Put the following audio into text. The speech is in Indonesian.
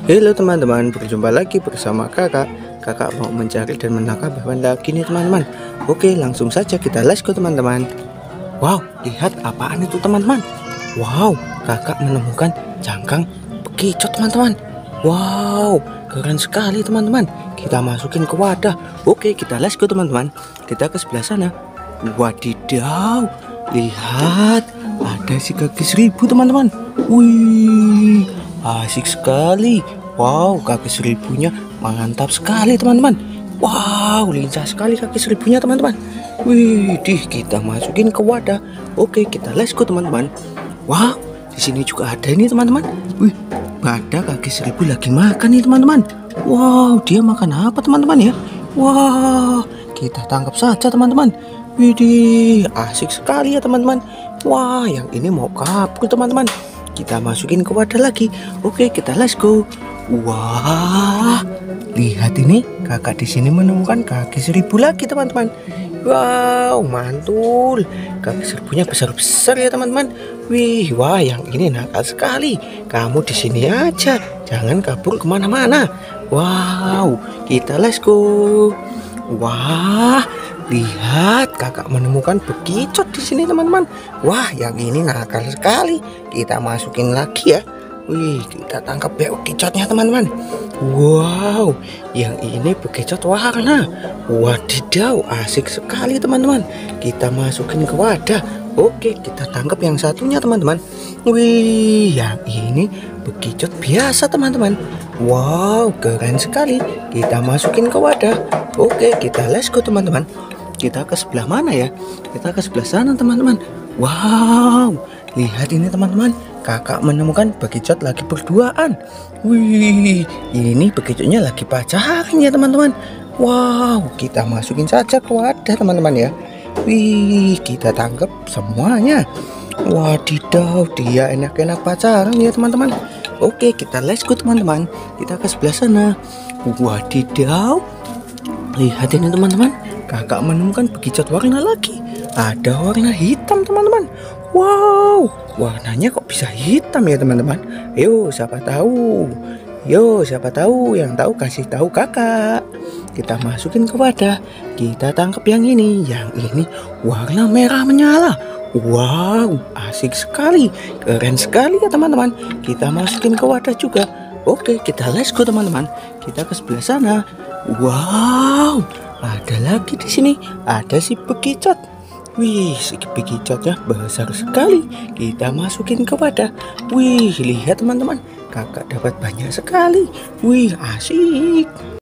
Halo teman-teman, berjumpa lagi bersama kakak. Kakak mau mencari dan menangkap hewan lagi nih teman-teman. Oke, langsung saja kita let's go teman-teman. Wow, lihat apaan itu teman-teman. Wow, kakak menemukan cangkang bekicot teman-teman. Wow, keren sekali teman-teman. Kita masukin ke wadah. Oke, kita let's go teman-teman. Kita ke sebelah sana. Wadidaw, lihat ada si kaki seribu teman-teman. Wih, asik sekali. Wow, kaki seribunya mantap sekali teman-teman. Wow, lincah sekali kaki seribunya teman-teman. Wih, kita masukin ke wadah. Oke, kita let's go teman-teman. Wow, di sini juga ada ini teman-teman. Wih, ada kaki seribu lagi makan nih teman-teman. Wow, dia makan apa teman-teman ya? Wah, kita tangkap saja teman-teman. Widih, asik sekali ya teman-teman. Wah, yang ini mau kabur teman-teman. Kita masukin ke wadah lagi. Oke, kita let's go. Wah, lihat ini, kakak di sini menemukan kaki seribu lagi teman-teman. Wow, mantul. Kaki seribunya besar-besar ya teman-teman. Wih, wah, yang ini nakal sekali. Kamu di sini aja, jangan kabur kemana-mana. Wow, kita let's go. Wah, lihat kakak menemukan bekicot di sini teman-teman. Wah, yang ini nakal sekali. Kita masukin lagi ya. Wih, kita tangkap bekicotnya teman-teman. Wow, yang ini bekicot warna. Wadidaw, asik sekali teman-teman. Kita masukin ke wadah. Oke, kita tangkap yang satunya teman-teman. Wih, yang ini bekicot biasa teman-teman. Wow, keren sekali. Kita masukin ke wadah. Oke, kita let's go teman-teman. Kita ke sebelah mana ya? Kita ke sebelah sana teman-teman. Wow, lihat ini teman-teman. Kakak menemukan bekicot lagi berduaan. Wih, ini bekicotnya lagi pacaran ya teman-teman. Wow, kita masukin saja ke wadah teman-teman ya. Wih, kita tangkap semuanya. Wadidaw, dia enak-enak pacaran ya teman-teman. Oke, kita let's go teman-teman. Kita ke sebelah sana. Wadidaw, lihat ini teman-teman. Kakak menemukan bekicot warna lagi. Ada warna hitam teman-teman. Wow, warnanya kok bisa hitam ya teman-teman. Yo, siapa tahu? Yang tahu kasih tahu kakak. Kita masukin ke wadah. Kita tangkap yang ini. Yang ini warna merah menyala. Wow, asik sekali. Keren sekali ya teman-teman. Kita masukin ke wadah juga. Oke, kita let's go teman-teman. Kita ke sebelah sana. Wow, ada lagi di sini. Ada si bekicot. Wih, si bekicotnya besar sekali. Kita masukin ke wadah. Wih, lihat teman-teman. Kakak dapat banyak sekali. Wih, asik.